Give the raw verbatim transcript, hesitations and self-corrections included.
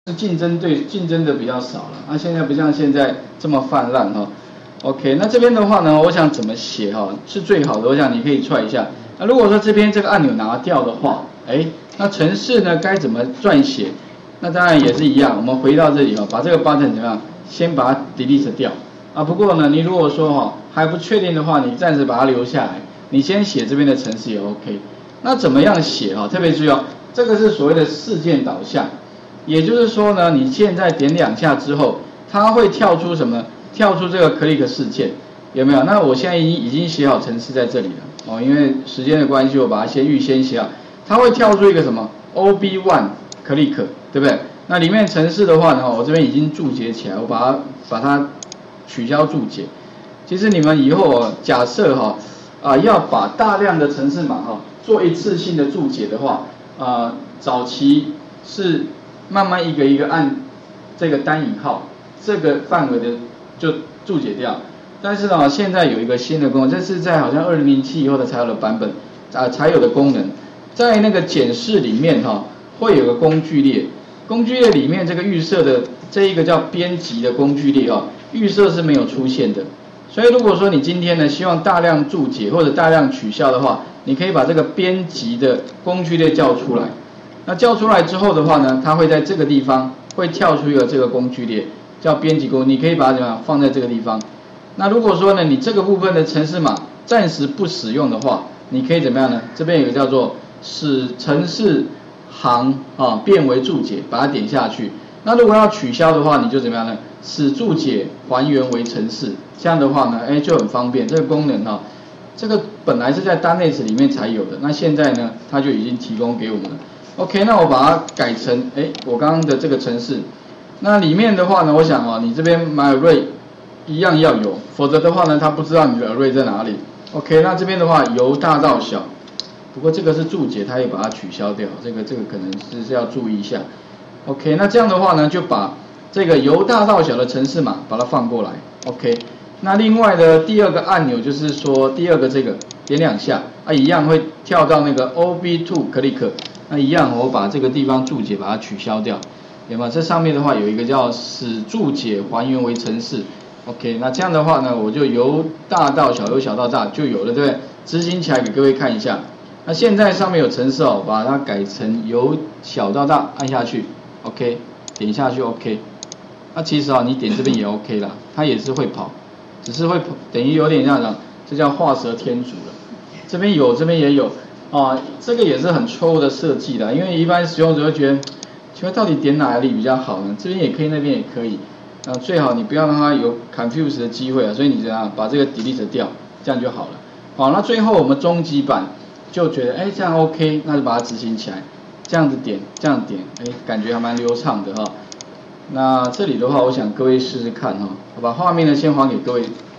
是竞争对竞争的比较少了，那、啊、现在不像现在这么泛滥哈、哦。OK， 那这边的话呢，我想怎么写哈、哦、是最好的，我想你可以try一下。那如果说这边这个按钮拿掉的话，哎，那程式呢该怎么撰写？那当然也是一样，我们回到这里哈、哦，把这个 button 怎么样？先把它 delete 掉啊。不过呢，你如果说哈、哦、还不确定的话，你暂时把它留下来，你先写这边的程式也 OK。那怎么样写哈、哦？特别注意哦，这个是所谓的事件导向。也就是说呢，你现在点两下之后，它会跳出什么？跳出这个 click 事件，有没有？那我现在已经已经写好程式在这里了哦，因为时间的关系，我把它先预先写好。它会跳出一个什么 O B 一 click， 对不对？那里面程式的话呢，我这边已经注解起来，我把它把它取消注解。其实你们以后哦，假设哈啊、呃、要把大量的程式码哈做一次性的注解的话，啊、呃、早期是慢慢一个一个按这个单引号这个范围的就注解掉，但是呢，现在有一个新的功能，这是在好像二零零七以后的才有的版本啊、呃、才有的功能，在那个检视里面哈、哦、会有个工具列，工具列里面这个预设的这一个叫编辑的工具列哦，预设是没有出现的，所以如果说你今天呢希望大量注解或者大量取消的话，你可以把这个编辑的工具列叫出来。那叫出来之后的话呢，它会在这个地方会跳出一个这个工具列，叫编辑工，你可以把它怎么样放在这个地方。那如果说呢，你这个部分的程式码暂时不使用的话，你可以怎么样呢？这边有个叫做使程式行啊变为注解，把它点下去。那如果要取消的话，你就怎么样呢？使注解还原为程式，这样的话呢，哎就很方便。这个功能哈、啊，这个本来是在Danet里面才有的，那现在呢，它就已经提供给我们了。OK， 那我把它改成，哎，我刚刚的这个程式，那里面的话呢，我想哦，你这边 myArray 一样要有，否则的话呢，它不知道你的 array 在哪里。OK， 那这边的话由大到小，不过这个是注解，它也把它取消掉，这个这个可能是是要注意一下。OK， 那这样的话呢，就把这个由大到小的程式码把它放过来。OK， 那另外的第二个按钮就是说第二个这个点两下啊，一样会跳到那个 O B 二 click。那一样，我把这个地方注解把它取消掉，有没有？这上面的话有一个叫使注解还原为程式 ，OK， 那这样的话呢，我就由大到小，由小到大就有了，对不对？执行起来给各位看一下。那现在上面有程式哦，把它改成由小到大，按下去 ，OK， 点下去 OK。那其实啊，你点这边也 OK 啦，它也是会跑，只是会跑，等于有点这样讲，这叫画蛇添足了。这边有，这边也有。啊，这个也是很错误的设计的，因为一般使用者会觉得，请问到底点哪里比较好呢？这边也可以，那边也可以，啊，最好你不要让它有 confuse 的机会啊，所以你怎样把这个 delete 掉，这样就好了。好，那最后我们终极版就觉得，哎，这样 OK， 那就把它执行起来，这样子点，这样点，哎，感觉还蛮流畅的哈。那这里的话，我想各位试试看哈，我把画面呢先还给各位。